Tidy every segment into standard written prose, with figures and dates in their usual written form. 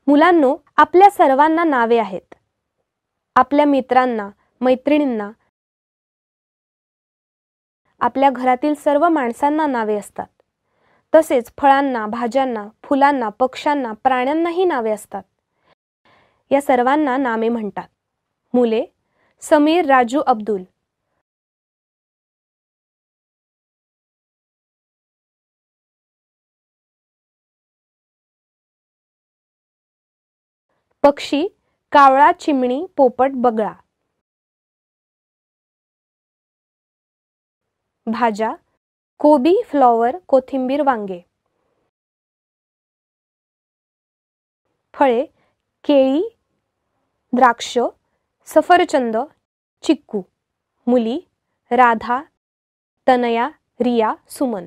मुलांनो, आपल्या सर्वांना नावे आहेत. आपल्या मित्रांना, मैत्रिणींना, आपल्या घरातील सर्व माणसांना नावे असतात. तसेच फळांना, भाज्यांना, फुलांना, पक्ष्यांना, प्राण्यांनाही नावे असतात. या सर्वांना नामे म्हणतात. मुले: समीर, राजू, अब्दुल. पक्षी: कावळा, चिमणी, पोपट, बगळा. भाज्या: कोबी, फ्लॉवर, कोथिंबीर, वांगे. फळे: केळी, द्राक्ष, सफरचंद, चिक्कू. मुली: राधा, तनया, रिया, सुमन.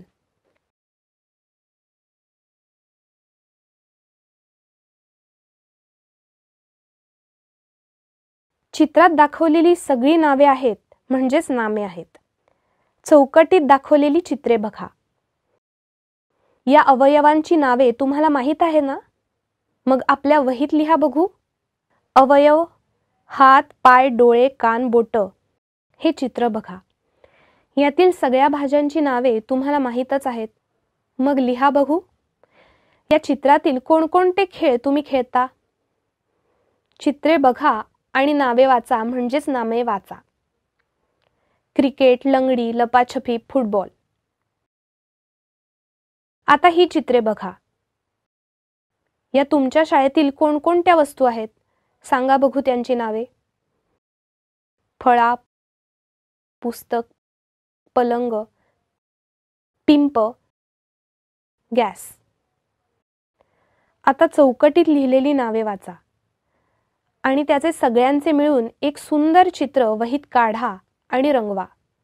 चित्रात दाखवलेली सगळी नावे आहेत म्हणजेच नामे आहेत. चौकटीत दाखवलेली चित्रे बघा. या अवयवांची नावे तुम्हाला माहीत आहे ना? मग आपल्या वहीत लिहा बघू. अवयव: हात, पाय, डोळे, कान, बोट. हे चित्र बघा. यातील सगळ्या भाज्यांची नावे तुम्हाला माहीतच आहेत. मग लिहा बघू. या चित्रातील कोणकोणते खेळ तुम्ही खेळता? चित्रे बघा आणि नावे वाचा म्हणजेच नामे वाचा. क्रिकेट, लंगडी, लपाछपी, फुटबॉल. आता ही चित्रे बघा. या तुमच्या शाळेतील कोणकोणत्या वस्तू आहेत? सांगा बघू त्यांची नावे. फळा, पुस्तक, पलंग, पिंप, गॅस. आता चौकटीत लिहिलेली नावे वाचा आणि त्याचे सगळ्यांचे मिळून एक सुंदर चित्र वहीत काढा आणि रंगवा.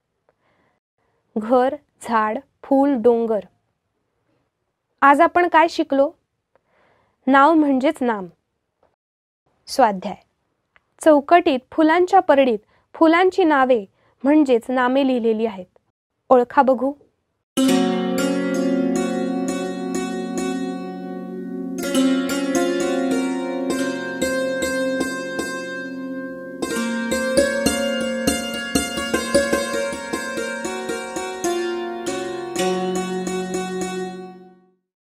घर, झाड, फूल, डोंगर. आज आपण काय शिकलो? नाव म्हणजेच नाम. स्वाध्याय: चौकटीत फुलांच्या परडीत फुलांची नावे म्हणजेच नामे लिहिलेली आहेत. ओळखा बघू.